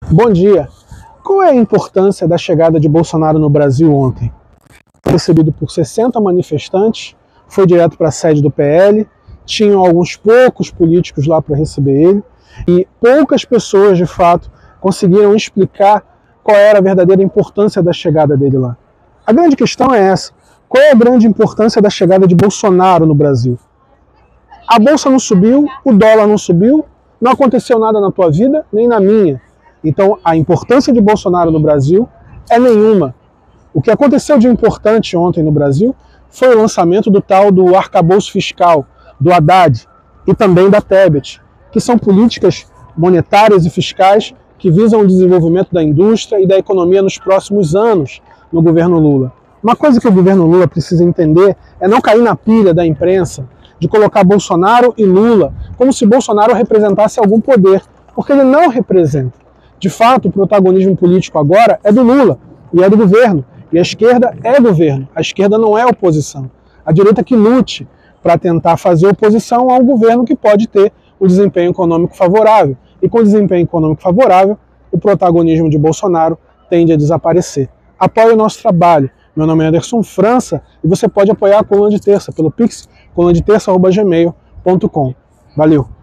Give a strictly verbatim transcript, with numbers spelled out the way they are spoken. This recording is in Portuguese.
Bom dia. Qual é a importância da chegada de Bolsonaro no Brasil ontem? Foi recebido por sessenta manifestantes, foi direto para a sede do P L, tinham alguns poucos políticos lá para receber ele, e poucas pessoas, de fato, conseguiram explicar qual era a verdadeira importância da chegada dele lá. A grande questão é essa: qual é a grande importância da chegada de Bolsonaro no Brasil? A bolsa não subiu, o dólar não subiu, não aconteceu nada na tua vida, nem na minha. Então, a importância de Bolsonaro no Brasil é nenhuma. O que aconteceu de importante ontem no Brasil foi o lançamento do tal do arcabouço fiscal, do Haddad e também da Tebet, que são políticas monetárias e fiscais que visam o desenvolvimento da indústria e da economia nos próximos anos no governo Lula. Uma coisa que o governo Lula precisa entender é não cair na pilha da imprensa de colocar Bolsonaro e Lula como se Bolsonaro representasse algum poder, porque ele não representa. De fato, o protagonismo político agora é do Lula e é do governo. E a esquerda é governo, a esquerda não é oposição. A direita que lute para tentar fazer oposição ao governo que pode ter o desempenho econômico favorável. E com desempenho econômico favorável, o protagonismo de Bolsonaro tende a desaparecer. Apoie o nosso trabalho. Meu nome é Anderson França e você pode apoiar a Coluna de Terça pelo Pix, coluna de terça arroba gmail ponto com. Valeu!